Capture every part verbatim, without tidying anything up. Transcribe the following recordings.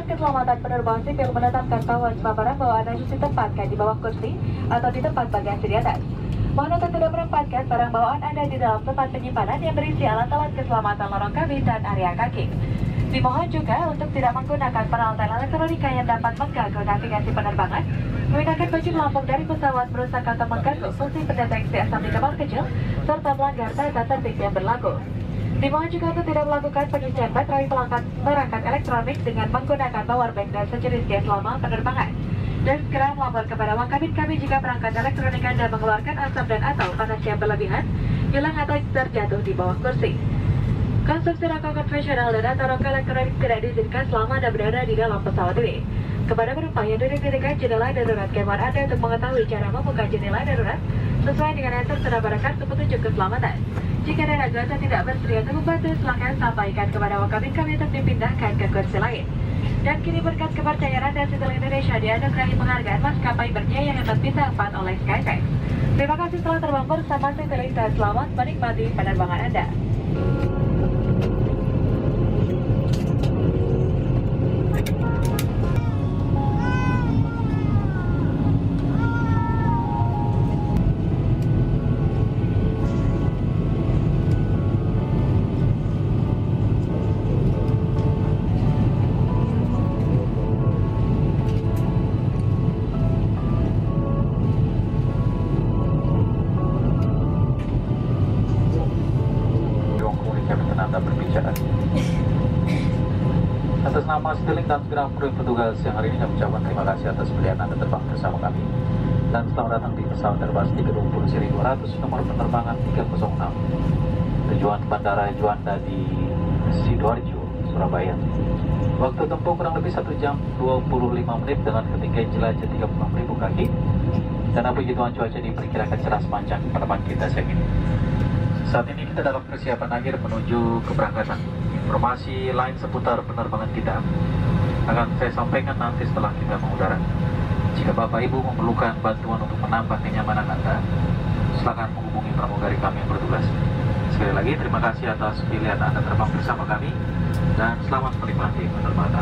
Keselamatan Penerbangan Sipil menetapkan bahwa semua barang bawaan harus ditempatkan di bawah kursi atau di tempat bagasi di atas. Mohon untuk tidak menempatkan barang bawaan Anda di dalam tempat penyimpanan yang berisi alat-alat keselamatan lorong kabin dan area kaki. Dimohon juga untuk tidak menggunakan peralatan elektronika yang dapat mengganggu navigasi penerbangan, menggunakan baju pelampung dari pesawat merusak atau mengganggu fungsi pendeteksi asap di kapal kecil, serta melanggar tata tertib yang berlaku. Dimohon juga untuk tidak melakukan pengisian baterai pelangkat perangkat elektronik dengan menggunakan power bank dan sejenisnya selama penerbangan. Dan segera melapor kepada awak kabin-kabin jika perangkat elektronik Anda mengeluarkan asap dan atau panas yang berlebihan, hilang atau terjatuh di bawah kursi. Konstruksi rangka konvensional dan atau rangka elektronik tidak diizinkan selama Anda berada di dalam pesawat ini. Kepada penumpang yang duduk di dekat jendela darurat, kemauan Anda untuk mengetahui cara membuka jendela darurat sesuai dengan yang tertera pada kartu petunjuk keselamatan. Jika Anda rasa tidak bersedia untuk membantu, silakan sampaikan kepada awak kabin-kabin untuk dipindahkan ke kursi lain. Dan kini berkat kepercayaan Anda, Citylink Indonesia dianugerahi penghargaan maskapai berjaya hebat bintang empat oleh Skytrax. Terima kasih telah terbang bersama Citylink dan selamat menikmati penerbangan Anda. Berbicara atas nama Citylink dan segera kru petugas yang hari ini kami ucapkan terima kasih atas pilihan Anda terbang bersama kami dan selamat datang di pesawat Airbus tiga dua nol seri dua ratus nomor penerbangan tiga nol enam tujuan Bandara Juanda di Sidoarjo, Surabaya. Waktu tempuh kurang lebih satu jam dua puluh lima menit dengan ketinggian jelajah tiga puluh enam ribu kaki dan puji Tuhan cuaca diperkirakan cerah sepanjang penerbangan kita siang ini. Saat ini kita dalam persiapan akhir menuju keberangkatan. Informasi lain seputar penerbangan kita akan saya sampaikan nanti setelah kita mengudara. Jika Bapak Ibu memerlukan bantuan untuk menambah kenyamanan Anda, silakan menghubungi pramugari kami yang bertugas. Sekali lagi terima kasih atas pilihan Anda terbang bersama kami dan selamat menikmati penerbangan.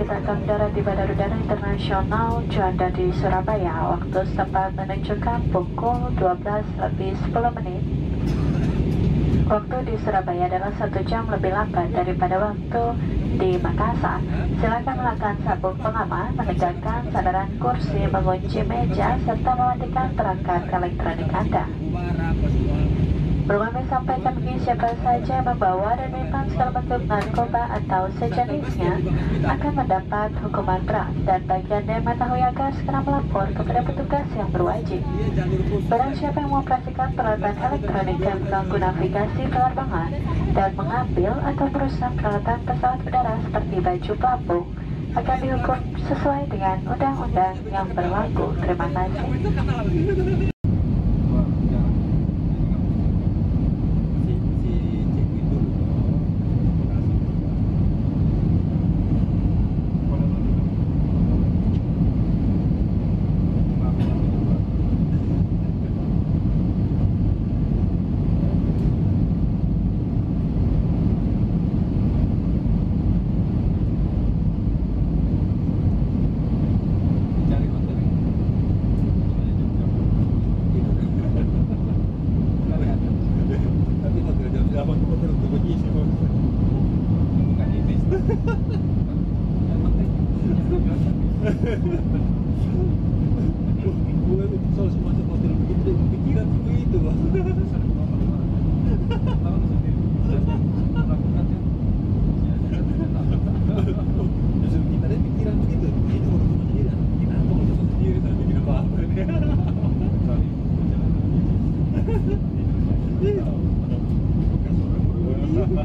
saat kami darat di Bandara Udara Internasional Juanda di Surabaya. Waktu setempat menunjukkan pukul dua belas lebih sepuluh menit. Waktu di Surabaya adalah satu jam lebih lambat daripada waktu di Makassar. Silakan melakukan sabuk pengaman, menegakkan sandaran kursi, mengunci meja, serta mematikan perangkat elektronik Anda. Perlu kami sampaikan bagi siapa saja yang membawa dan menyimpan segala bentuk narkoba atau sejenisnya akan mendapat hukuman berat, dan bagi Anda yang mengetahui agar segera melapor kepada petugas yang berwajib. Barang siapa yang mengoperasikan peralatan elektronik yang mengganggu navigasi penerbangan dan mengambil atau merusak peralatan pesawat udara seperti baju pelampung akan dihukum sesuai dengan undang-undang yang berlaku. Terima kasih. Soal semacam hotel begitu, pikiran begitu bang. Justru kita ada pikiran begitu, itu waktu cuma sendiri. Kenapa kalau cuma sendiri tapi bikin apa apa ini? Bukan seorang guru.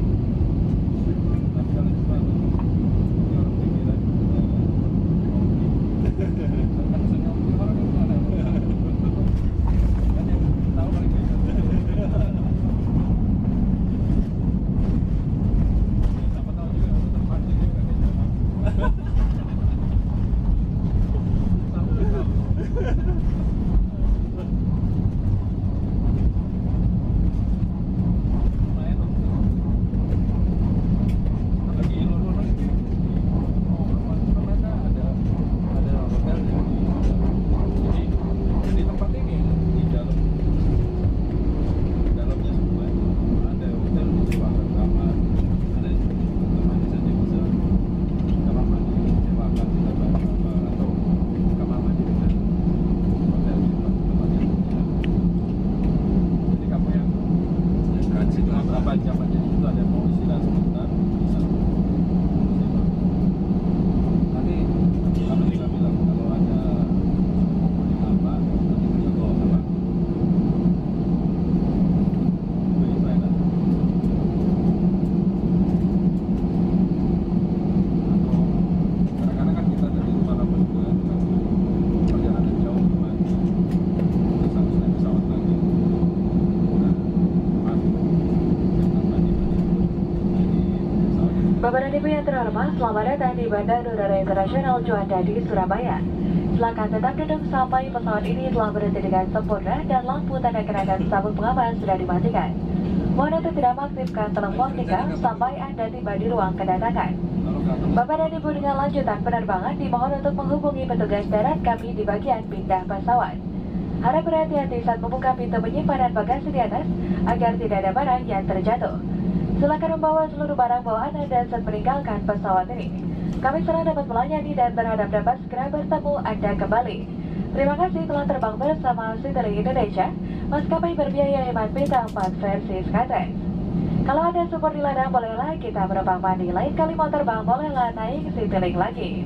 Bapak dan Ibu yang terhormat, selamat datang di Bandara Udara Internasional Juanda di Surabaya. Silakan tetap duduk sampai pesawat ini telah berhenti dengan sempurna dan lampu tanda kenakan sabuk pengaman sudah dimatikan. Mohon untuk tidak mengaktifkan telepon nikah sampai Anda tiba di ruang kedatangan. Bapak dan Ibu dengan lanjutan penerbangan dimohon untuk menghubungi petugas darat kami di bagian pindah pesawat. Harap berhati-hati saat membuka pintu penyimpanan bagasi di atas agar tidak ada barang yang terjatuh. Silakan membawa seluruh barang bawaan Anda saat meninggalkan pesawat ini. Kami senang dapat melayani dan berharap dapat segera bertemu Anda kembali. Terima kasih telah terbang bersama Citylink Indonesia, maskapai berbiaya hemat bintang empat versi Skytrax. Kalau ada support dilarang, bolehlah kita menerbang mandi. Lain kali mau terbang, bolehlah naik Citylink lagi.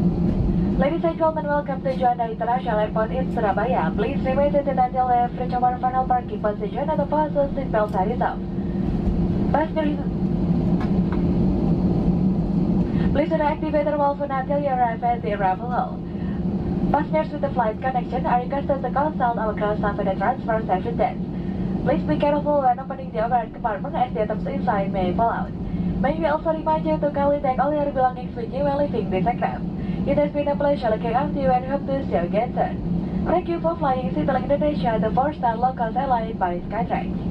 Ladies and gentlemen, welcome to Juanda International Airport in Surabaya. Please remain seated until we have reached our final parking position and the fasten seatbelt sign is off. Passengers, please do not activate the mobile phone until you arrive at the arrival hall. Passengers with the flight connection are requested to consult our ground staff at the transfer station desk. Please be careful when opening the overhead compartment as the items inside may fall out. May we also remind you to kindly take all your belongings with you when leaving this aircraft. It has been a pleasure looking after you and hope to see you again soon. Thank you for flying Citylink Indonesia, the four-star low-cost airline by Skytrax.